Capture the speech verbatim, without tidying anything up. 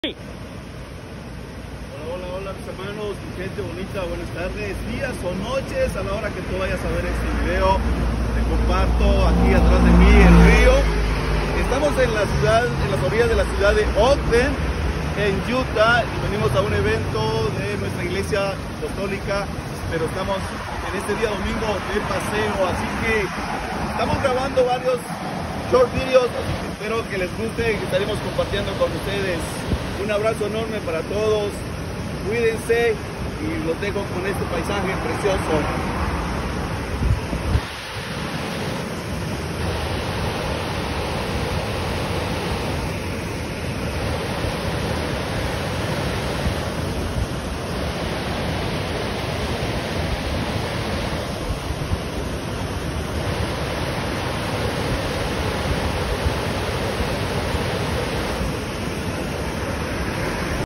Hola, hola, hola mis hermanos, mi gente bonita, buenas tardes, días o noches a la hora que tú vayas a ver este video. Te comparto aquí atrás de mí el río. Estamos en la ciudad, en las orillas de la ciudad de Ogden, en Utah, y venimos a un evento de nuestra iglesia católica, pero estamos en este día domingo de paseo, así que estamos grabando varios short videos. Espero que les guste y que estaremos compartiendo con ustedes. Un abrazo enorme para todos, cuídense y los dejo con este paisaje precioso.